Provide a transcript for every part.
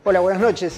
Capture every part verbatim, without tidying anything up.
Hola, buenas noches.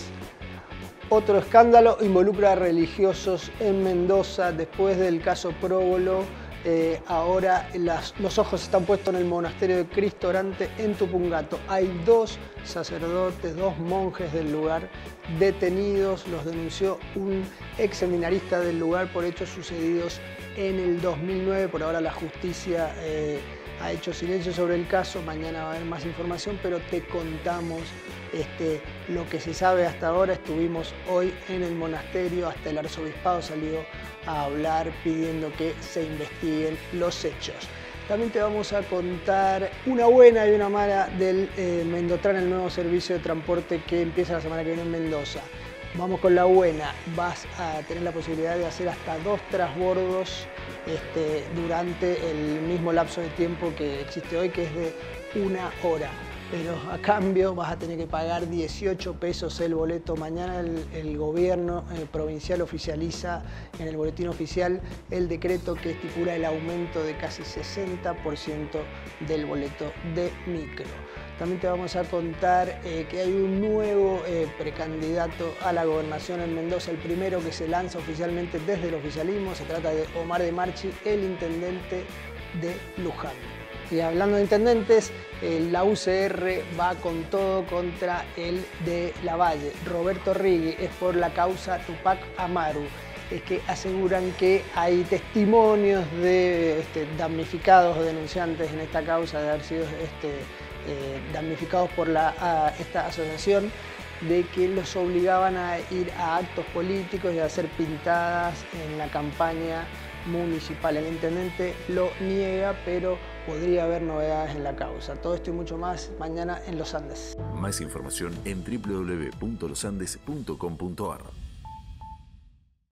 Otro escándalo involucra a religiosos en Mendoza. Después del caso Próbolo, eh, ahora las, los ojos están puestos en el monasterio de Cristo Orante en Tupungato. Hay dos sacerdotes, dos monjes del lugar detenidos. Los denunció un ex seminarista del lugar por hechos sucedidos en el dos mil nueve. Por ahora la justicia eh, ha hecho silencio sobre el caso. Mañana va a haber más información, pero te contamos este, lo que se sabe hasta ahora. Estuvimos hoy en el monasterio, hasta el arzobispado salió a hablar pidiendo que se investiguen los hechos. También te vamos a contar una buena y una mala del eh, Mendotran, el nuevo servicio de transporte que empieza la semana que viene en Mendoza. Vamos con la buena, vas a tener la posibilidad de hacer hasta dos transbordos este, durante el mismo lapso de tiempo que existe hoy, que es de una hora. Pero a cambio vas a tener que pagar dieciocho pesos el boleto. Mañana el, el gobierno eh, provincial oficializa en el boletín oficial el decreto que estipula el aumento de casi sesenta por ciento del boleto de micro. También te vamos a contar eh, que hay un nuevo eh, precandidato a la gobernación en Mendoza, el primero que se lanza oficialmente desde el oficialismo. Se trata de Omar de Marchi, el intendente de Luján. Y hablando de intendentes, eh, la U C R va con todo contra el de Lavalle. Roberto Rigui es por la causa Tupac Amaru. Es que aseguran que hay testimonios de este, damnificados o denunciantes en esta causa de haber sido este, eh, damnificados por la, a, esta asociación, de que los obligaban a ir a actos políticos y a hacer pintadas en la campaña municipal. El intendente lo niega, pero podría haber novedades en la causa. Todo esto y mucho más mañana en Los Andes. Más información en w w w punto los andes punto com punto a r.